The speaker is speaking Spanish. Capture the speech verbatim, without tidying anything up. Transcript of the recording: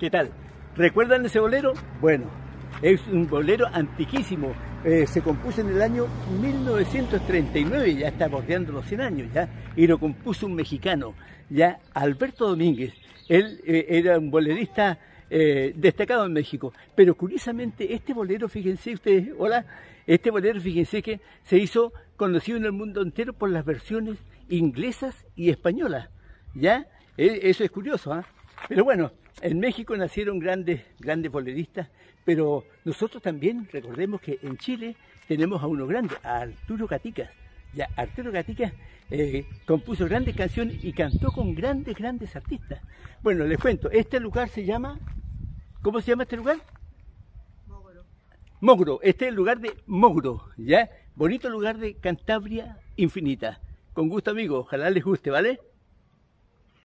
¿qué tal? ¿Recuerdan ese bolero? Bueno, es un bolero antiquísimo, eh, se compuso en el año mil novecientos treinta y nueve, ya está bordeando los cien años, ¿ya? Y lo compuso un mexicano, ya, Alberto Domínguez. Él eh, era un bolerista eh, destacado en México, pero curiosamente este bolero, fíjense ustedes, hola, este bolero, fíjense que se hizo conocido en el mundo entero por las versiones inglesas y españolas, ¿ya? Eh, eso es curioso, ¿ah? ¿eh? Pero bueno, en México nacieron grandes, grandes boleristas, pero nosotros también recordemos que en Chile tenemos a uno grande, a Arturo Gatica. Ya, Arturo Gatica eh, compuso grandes canciones y cantó con grandes, grandes artistas. Bueno, les cuento, este lugar se llama, ¿cómo se llama este lugar? Mogro. Mogro, este es el lugar de Mogro, ¿ya? Bonito lugar de Cantabria infinita. Con gusto, amigo, ojalá les guste, ¿vale?